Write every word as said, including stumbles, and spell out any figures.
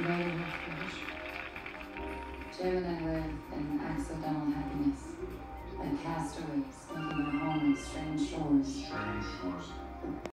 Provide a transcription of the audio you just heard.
very much. Jim and I live in accidental happiness, like castaways making their home in strange shores. Strange shores.